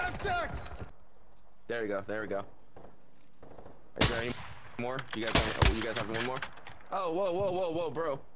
There we go. There we go. Is there any more? You guys have one more? Oh, whoa, whoa, whoa, whoa, bro.